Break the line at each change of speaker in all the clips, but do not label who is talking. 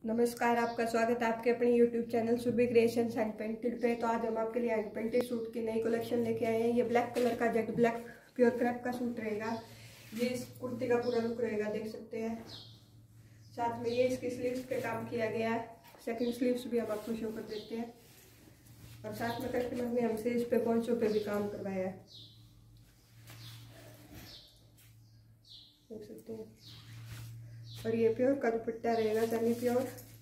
नमस्कार, आपका स्वागत है आपके अपने YouTube channel Subah creations hand painted पे। तो आज हम आपके लिए हैंड पेंटेड सूट की नई कलेक्शन लेके आए हैं। ये ब्लैक कलर का जेट ब्लैक प्योर क्रैप का सूट रहेगा। ये इस कुर्ती का पूरा लुक रहेगा, देख सकते हैं। साथ में ये इसकी स्लीव्स पे काम किया गया है। सेकंड स्लीव्स भी हम आपको शो कर देते हैं। और साथ में कस्टमर ने हमसे इस पे पॉन्चो पे भी काम करवाया है, देख सकते हैं। और ये प्योर का दुपट्टा रहेगा, सेमी प्योर।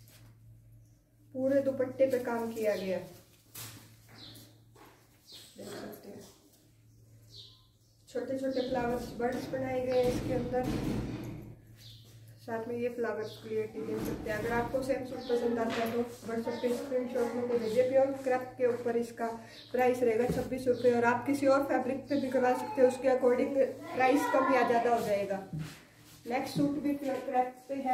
पूरे दुपट्टे पे काम किया गया, देख सकते हैं। छोटे छोटे फ्लावर्स बर्ड्स बनाए गए हैं इसके अंदर। साथ में ये फ्लावर्स क्रिएटिव देख सकते हैं। अगर आपको सेम सूट पसंद आता है तो व्हाट्सएप पे स्क्रीनशॉट में भेजिए। प्योर क्रैप के ऊपर इसका प्राइस रहेगा 26 रुपये। और आप किसी और फैब्रिक पे भी करवा सकते हो, उसके अकॉर्डिंग प्राइस कम या ज़्यादा हो जाएगा। नेक्स्ट सूट भी प्योर क्रैप पे है,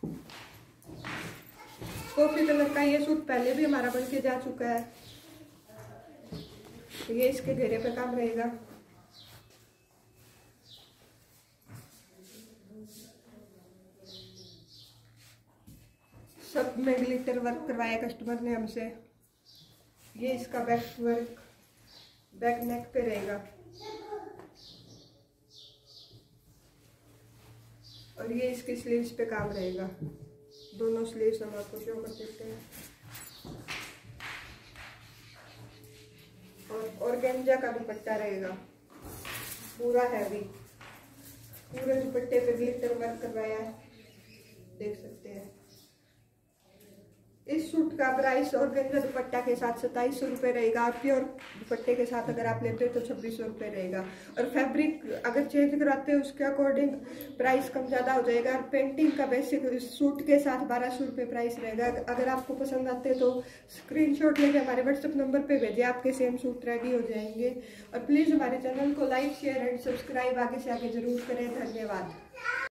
कॉफी कलर का। ये सूट पहले भी हमारा बन के जा चुका है। तो ये इसके घेरे पे काम रहेगा। सब में ग्लिटर वर्क करवाया कस्टमर ने हमसे। ये इसका बैक वर्क बैक नेक पे रहेगा। और ये इसकी स्लीव्स पे काम रहेगा। दोनों स्लीव्स हम आपको शो कर देते हैं। और ऑर्गेन्जा का दुपट्टा रहेगा, पूरा हैवी। पूरे दुपट्टे पे ग्लिटर वर्क करवाया है, देख सकते हैं। इस सूट का प्राइस ऑर्गेन्जा दुपट्टा के साथ 2700 रुपये रहेगा। और प्योर दुपट्टे के साथ अगर आप लेते हो तो 2600 रुपये रहेगा। और फैब्रिक अगर चेंज कराते हो उसके अकॉर्डिंग प्राइस कम ज़्यादा हो जाएगा। और पेंटिंग का बेसिक सूट के साथ 1200 रुपये प्राइस रहेगा। अगर आपको पसंद आते हैं तो स्क्रीनशॉट लेके हमारे व्हाट्सएप नंबर पे भेजिए, आपके सेम सूट रेडी हो जाएंगे। और प्लीज़ हमारे चैनल को लाइक शेयर एंड सब्सक्राइब आगे से आगे जरूर करें। धन्यवाद।